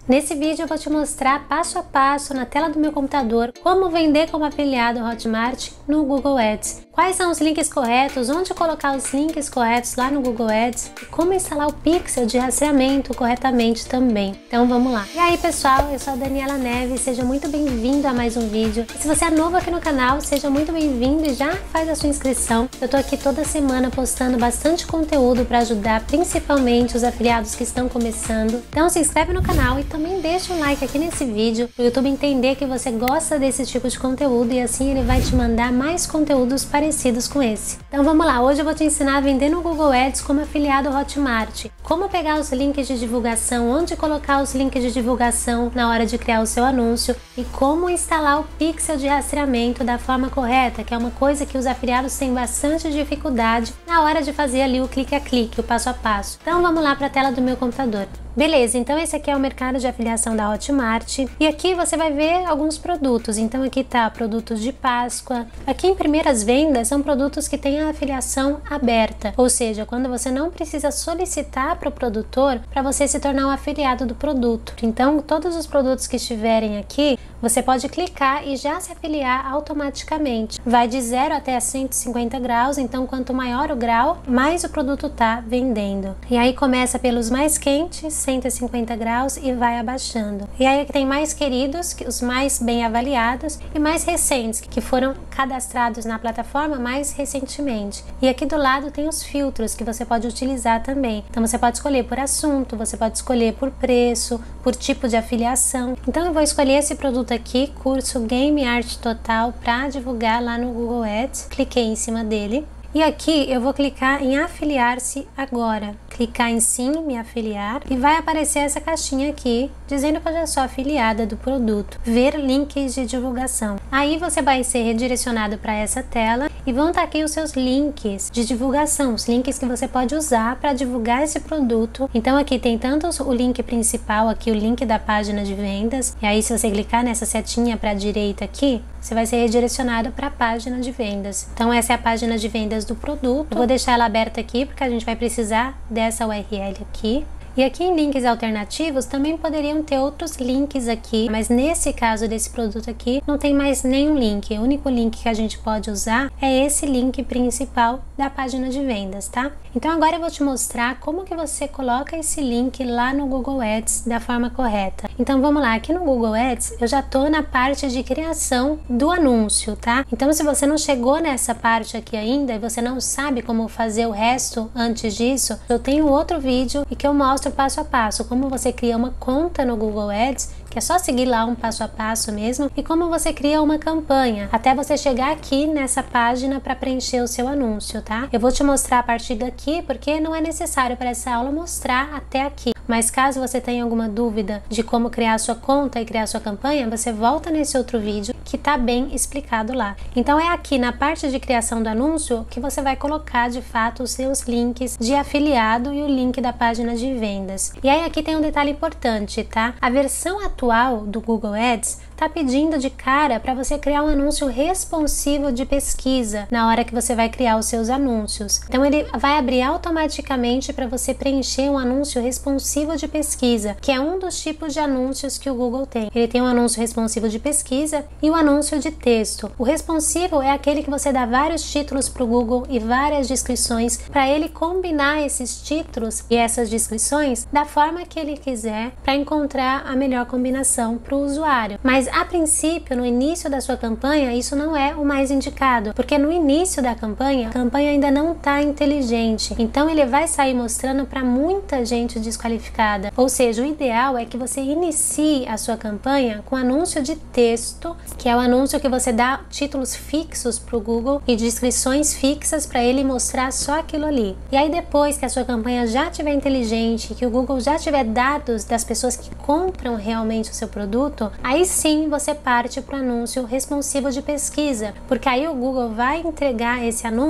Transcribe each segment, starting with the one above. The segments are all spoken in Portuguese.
Nesse vídeo eu vou te mostrar passo a passo na tela do meu computador como vender como afiliado Hotmart no Google Ads. Quais são os links corretos, onde colocar os links corretos lá no Google Ads e como instalar o pixel de rastreamento corretamente também. Então vamos lá. E aí pessoal, eu sou a Daniela Neves, seja muito bem-vindo a mais um vídeo. E se você é novo aqui no canal, seja muito bem-vindo e já faz a sua inscrição. Eu tô aqui toda semana postando bastante conteúdo para ajudar principalmente os afiliados que estão começando. Então se inscreve no canal e também deixa um like aqui nesse vídeo para o YouTube entender que você gosta desse tipo de conteúdo e assim ele vai te mandar mais conteúdos parecidos com esse. Então vamos lá, hoje eu vou te ensinar a vender no Google Ads como afiliado Hotmart. Como pegar os links de divulgação, onde colocar os links de divulgação na hora de criar o seu anúncio e como instalar o pixel de rastreamento da forma correta, que é uma coisa que os afiliados têm bastante dificuldade na hora de fazer ali o clique a clique, o passo a passo. Então vamos lá para a tela do meu computador. Beleza, então esse aqui é o mercado de afiliação da Hotmart e aqui você vai ver alguns produtos. Então aqui tá produtos de Páscoa. Aqui em primeiras vendas são produtos que têm a afiliação aberta, ou seja, quando você não precisa solicitar para o produtor para você se tornar um afiliado do produto. Então todos os produtos que estiverem aqui, você pode clicar e já se afiliar automaticamente. Vai de 0 até 150 graus, então quanto maior o grau, mais o produto tá vendendo. E aí começa pelos mais quentes, 150 graus e vai abaixando. E aí tem mais queridos, os mais bem avaliados e mais recentes, que foram cadastrados na plataforma mais recentemente. E aqui do lado tem os filtros que você pode utilizar também. Então você pode escolher por assunto, você pode escolher por preço, por tipo de afiliação. Então eu vou escolher esse produto aqui, curso Game Art Total, para divulgar lá no Google Ads. Cliquei em cima dele. E aqui eu vou clicar em afiliar-se agora. Clicar em sim, me afiliar e vai aparecer essa caixinha aqui dizendo que eu já sou afiliada do produto. Ver links de divulgação. Aí você vai ser redirecionado para essa tela e vão estar aqui os seus links de divulgação, os links que você pode usar para divulgar esse produto. Então aqui tem tanto o link principal, aqui o link da página de vendas, e aí se você clicar nessa setinha para a direita aqui, você vai ser redirecionado para a página de vendas. Então essa é a página de vendas do produto. Eu vou deixar ela aberta aqui porque a gente vai precisar dessa URL aqui. E aqui em links alternativos também poderiam ter outros links aqui, mas nesse caso desse produto aqui não tem mais nenhum link. O único link que a gente pode usar é esse link principal da página de vendas, tá? Então agora eu vou te mostrar como que você coloca esse link lá no Google Ads da forma correta. Então vamos lá, aqui no Google Ads eu já tô na parte de criação do anúncio, tá? Então se você não chegou nessa parte aqui ainda e você não sabe como fazer o resto antes disso, eu tenho outro vídeo e que eu mostro passo a passo, como você cria uma conta no Google Ads, que é só seguir lá um passo a passo mesmo, e como você cria uma campanha, até você chegar aqui nessa página para preencher o seu anúncio, tá? Eu vou te mostrar a partir daqui, porque não é necessário para essa aula mostrar até aqui. Mas caso você tenha alguma dúvida de como criar sua conta e criar sua campanha, você volta nesse outro vídeo que tá bem explicado lá. Então é aqui na parte de criação do anúncio que você vai colocar de fato os seus links de afiliado e o link da página de vendas. E aí aqui tem um detalhe importante, tá? A versão atual do Google Ads tá pedindo de cara para você criar um anúncio responsivo de pesquisa na hora que você vai criar os seus anúncios. Então ele vai abrir automaticamente para você preencher um anúncio responsivo de pesquisa, que é um dos tipos de anúncios que o Google tem. Ele tem um anúncio responsivo de pesquisa e o anúncio de texto. O responsivo é aquele que você dá vários títulos para o Google e várias descrições para ele combinar esses títulos e essas descrições da forma que ele quiser para encontrar a melhor combinação para o usuário. Mas a princípio, no início da sua campanha, isso não é o mais indicado, porque no início da campanha, a campanha ainda não está inteligente, então ele vai sair mostrando para muita gente desqualificada. Ou seja, o ideal é que você inicie a sua campanha com anúncio de texto, que é o anúncio que você dá títulos fixos para o Google e descrições fixas para ele mostrar só aquilo ali. E aí depois que a sua campanha já estiver inteligente, que o Google já tiver dados das pessoas que compram realmente o seu produto, aí sim você parte para o anúncio responsivo de pesquisa, porque aí o Google vai entregar esse anúncio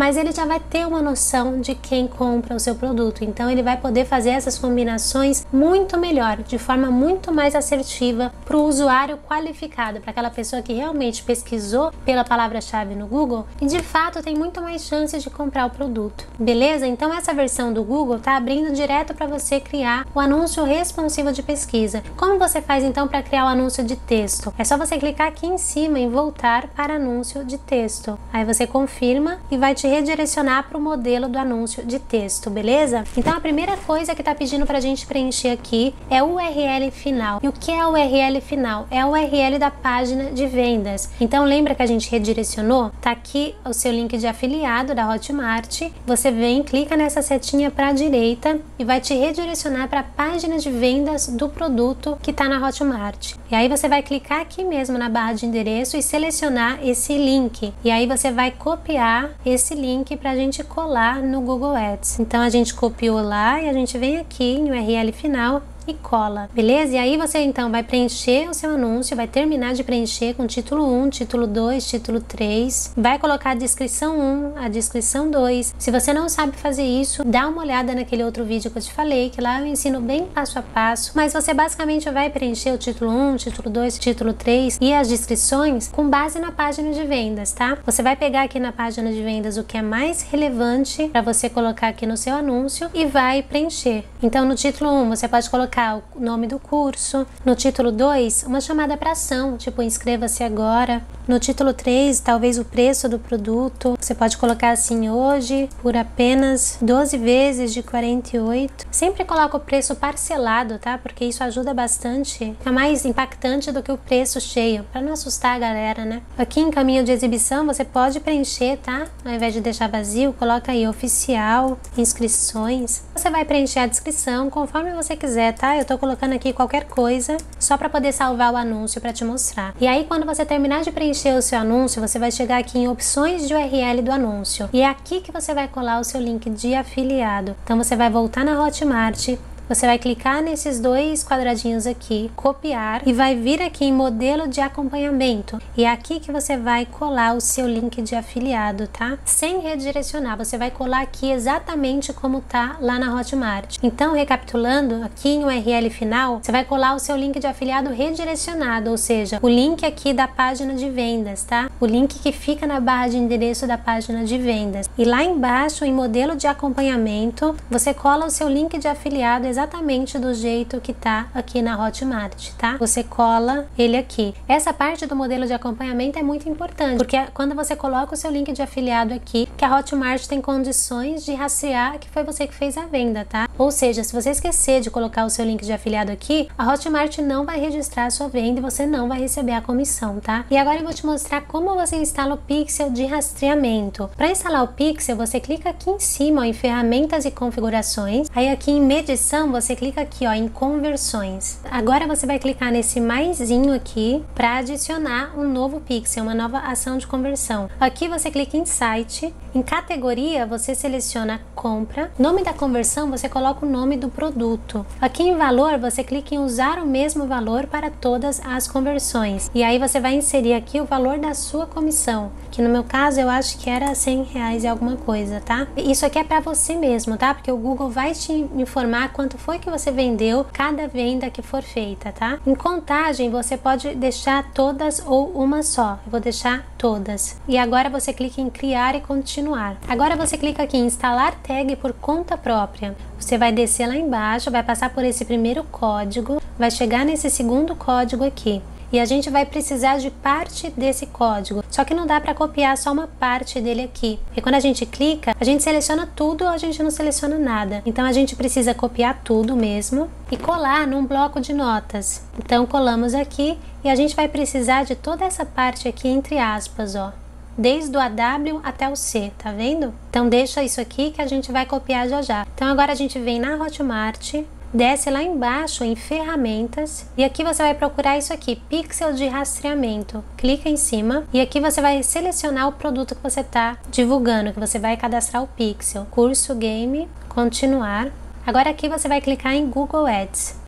mas ele já vai ter uma noção de quem compra o seu produto, então ele vai poder fazer essas combinações muito melhor, de forma muito mais assertiva para o usuário qualificado, para aquela pessoa que realmente pesquisou pela palavra-chave no Google e de fato tem muito mais chances de comprar o produto, beleza? Então essa versão do Google está abrindo direto para você criar o anúncio responsivo de pesquisa. Como você faz então para criar o anúncio de texto? É só você clicar aqui em cima em voltar para anúncio de texto, aí você confirma e vai te redirecionar para o modelo do anúncio de texto, beleza? Então a primeira coisa que está pedindo para a gente preencher aqui é o URL final. E o que é o URL final? É o URL da página de vendas. Então lembra que a gente redirecionou? Tá aqui o seu link de afiliado da Hotmart. Você vem, clica nessa setinha para a direita e vai te redirecionar para a página de vendas do produto que está na Hotmart. E aí você vai clicar aqui mesmo na barra de endereço e selecionar esse link. E aí você vai copiar esse link para a gente colar no Google Ads. Então a gente copiou lá e a gente vem aqui em URL final e cola, beleza? E aí você então vai preencher o seu anúncio, vai terminar de preencher com título 1, título 2, título 3, vai colocar a descrição 1, a descrição 2. Se você não sabe fazer isso, dá uma olhada naquele outro vídeo que eu te falei, que lá eu ensino bem passo a passo, mas você basicamente vai preencher o título 1, título 2, título 3 e as descrições com base na página de vendas, tá? Você vai pegar aqui na página de vendas o que é mais relevante para você colocar aqui no seu anúncio e vai preencher. Então no título 1 você pode colocar o nome do curso, no título 2 uma chamada para ação, tipo inscreva-se agora, no título 3 talvez o preço do produto, você pode colocar assim, hoje por apenas 12 vezes de 48, sempre coloca o preço parcelado, tá? Porque isso ajuda bastante, é mais impactante do que o preço cheio, para não assustar a galera, né? Aqui em caminho de exibição você pode preencher, tá? Ao invés de deixar vazio, coloca aí oficial, inscrições, você vai preencher a descrição conforme você quiser, tá? Eu tô colocando aqui qualquer coisa só para poder salvar o anúncio para te mostrar. E aí quando você terminar de preencher o seu anúncio, você vai chegar aqui em opções de URL do anúncio. E é aqui que você vai colar o seu link de afiliado. Então você vai voltar na Hotmart, você vai clicar nesses dois quadradinhos aqui, copiar e vai vir aqui em modelo de acompanhamento. E é aqui que você vai colar o seu link de afiliado, tá? Sem redirecionar, você vai colar aqui exatamente como tá lá na Hotmart. Então, recapitulando, aqui em URL final, você vai colar o seu link de afiliado redirecionado, ou seja, o link aqui da página de vendas, tá? O link que fica na barra de endereço da página de vendas. E lá embaixo, em modelo de acompanhamento, você cola o seu link de afiliado exatamente do jeito que tá aqui na Hotmart, tá? Você cola ele aqui. Essa parte do modelo de acompanhamento é muito importante, porque quando você coloca o seu link de afiliado aqui, que a Hotmart tem condições de rastrear que foi você que fez a venda, tá? Ou seja, se você esquecer de colocar o seu link de afiliado aqui, a Hotmart não vai registrar a sua venda e você não vai receber a comissão, tá? E agora eu vou te mostrar como você instala o pixel de rastreamento. Para instalar o pixel, você clica aqui em cima, ó, em ferramentas e configurações, aí aqui em medição você clica aqui, ó, em conversões. Agora você vai clicar nesse maisinho aqui para adicionar um novo pixel, uma nova ação de conversão. Aqui você clica em site, em categoria você seleciona compra, nome da conversão você coloca o nome do produto. Aqui em valor você clica em usar o mesmo valor para todas as conversões. E aí você vai inserir aqui o valor da sua comissão, que no meu caso eu acho que era R$100 e alguma coisa, tá? Isso aqui é para você mesmo, tá? Porque o Google vai te informar quanto foi que você vendeu cada venda que for feita, tá? Em contagem você pode deixar todas ou uma só. Eu vou deixar todas. E agora você clica em criar e continuar. Agora você clica aqui em instalar tag por conta própria. Você vai descer lá embaixo, vai passar por esse primeiro código, vai chegar nesse segundo código aqui. E a gente vai precisar de parte desse código, só que não dá para copiar só uma parte dele aqui, porque quando a gente clica, a gente seleciona tudo ou a gente não seleciona nada. Então a gente precisa copiar tudo mesmo e colar num bloco de notas. Então colamos aqui e a gente vai precisar de toda essa parte aqui entre aspas, ó, desde o AW até o C, tá vendo? Então deixa isso aqui que a gente vai copiar já já. Então agora a gente vem na Hotmart, desce lá embaixo em ferramentas e aqui você vai procurar isso aqui, pixel de rastreamento. Clica em cima e aqui você vai selecionar o produto que você está divulgando, que você vai cadastrar o pixel. Curso game, continuar. Agora aqui você vai clicar em Google Ads.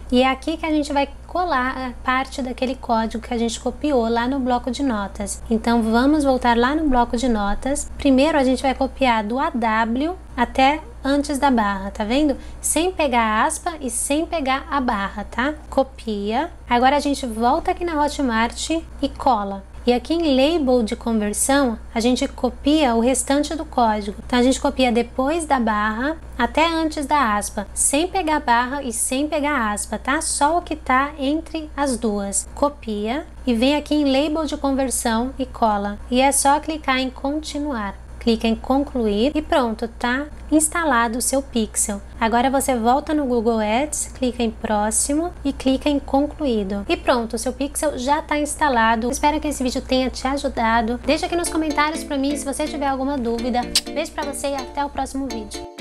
E é aqui que a gente vai colar a parte daquele código que a gente copiou lá no bloco de notas. Então vamos voltar lá no bloco de notas. Primeiro a gente vai copiar do AW até antes da barra, tá vendo? Sem pegar a aspa e sem pegar a barra, tá? Copia. Agora a gente volta aqui na Hotmart e cola. E aqui em Label de conversão, a gente copia o restante do código. Então, a gente copia depois da barra até antes da aspa, sem pegar a barra e sem pegar a aspa, tá? Só o que tá entre as duas. Copia e vem aqui em Label de conversão e cola. E é só clicar em continuar. Clica em concluir e pronto, tá instalado o seu pixel. Agora você volta no Google Ads, clica em próximo e clica em concluído. E pronto, o seu pixel já está instalado. Espero que esse vídeo tenha te ajudado. Deixa aqui nos comentários para mim se você tiver alguma dúvida. Beijo para você e até o próximo vídeo.